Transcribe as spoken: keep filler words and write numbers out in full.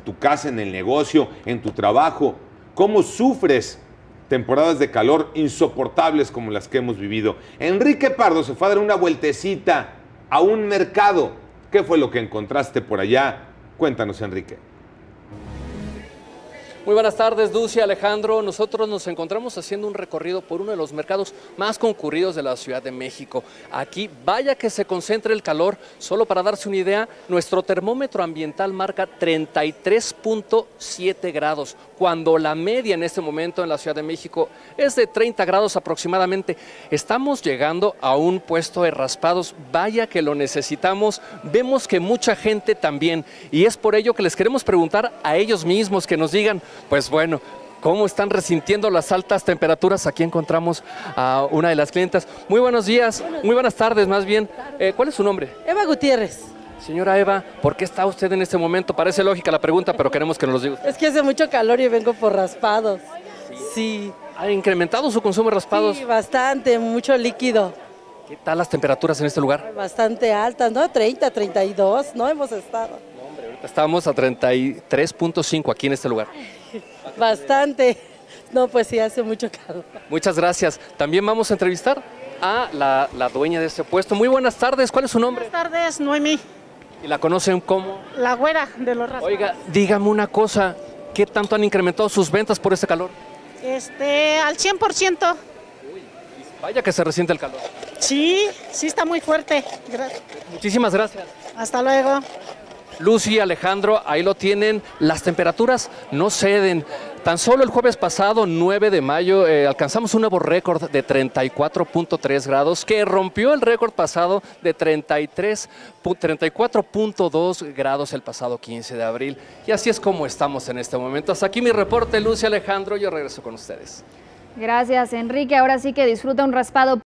tu casa, en el negocio, en tu trabajo. ¿Cómo sufres temporadas de calor insoportables como las que hemos vivido? Enrique Pardo se fue a dar una vueltecita a un mercado. ¿Qué fue lo que encontraste por allá? Cuéntanos, Enrique. Muy buenas tardes, Dulce, Alejandro. Nosotros nos encontramos haciendo un recorrido por uno de los mercados más concurridos de la Ciudad de México. Aquí, vaya que se concentra el calor. Solo para darse una idea, nuestro termómetro ambiental marca treinta y tres punto siete grados, cuando la media en este momento en la Ciudad de México es de treinta grados aproximadamente. Estamos llegando a un puesto de raspados. Vaya que lo necesitamos. Vemos que mucha gente también. Y es por ello que les queremos preguntar a ellos mismos que nos digan, pues bueno, ¿cómo están resintiendo las altas temperaturas? Aquí encontramos a una de las clientas. Muy buenos días, muy buenas tardes más bien. Eh, ¿Cuál es su nombre? Eva Gutiérrez. Señora Eva, ¿por qué está usted en este momento? Parece lógica la pregunta, pero queremos que nos lo diga usted. Es que hace mucho calor y vengo por raspados. Sí. ¿Ha incrementado su consumo de raspados? Sí, bastante, mucho líquido. ¿Qué tal las temperaturas en este lugar? Bastante altas, ¿no? treinta, treinta y dos, ¿no? Hemos estado. No, hombre, ahorita estamos a treinta y tres punto cinco aquí en este lugar. Bastante. No, pues sí, hace mucho calor. Muchas gracias. También vamos a entrevistar a la, la dueña de este puesto. Muy buenas tardes, ¿cuál es su nombre? Buenas tardes, Noemí, ¿Y la conocen como? la güera de los raspados. Oiga, dígame una cosa, ¿qué tanto han incrementado sus ventas por este calor? Este, al cien por ciento. Vaya que se resiente el calor. Sí, sí está muy fuerte. Gra- Muchísimas gracias. Hasta luego. Lucy, Alejandro, ahí lo tienen. Las temperaturas no ceden. Tan solo el jueves pasado, nueve de mayo, eh, alcanzamos un nuevo récord de treinta y cuatro punto tres grados, que rompió el récord pasado de treinta y tres, treinta y cuatro punto dos grados el pasado quince de abril. Y así es como estamos en este momento. Hasta aquí mi reporte, Lucy, Alejandro. Yo regreso con ustedes. Gracias, Enrique. Ahora sí que disfruta un raspado.